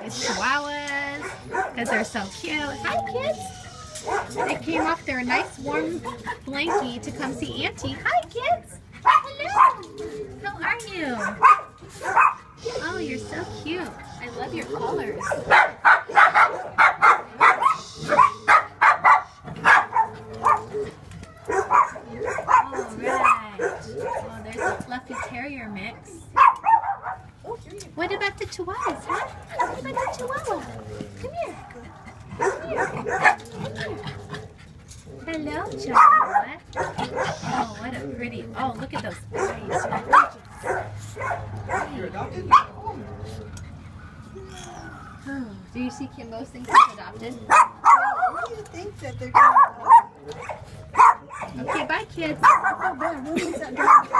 It's chihuahuas because they're so cute. Hi, kids. They came off their nice warm blankie to come see Auntie. Hi, kids. Hello. How are you? Oh, you're so cute. I love your colors. Oh, there's a fluffy terrier mix. What about the chihuahuas, huh? What about the chihuahua? Come here. Come here. Come here. Hello, chihuahua. Oh, what a pretty... Oh, look at those eyes. Oh, do you see Kimbo thinks he's adopted? What do you think that they're going to... Okay, bye, kids. Oh, bad.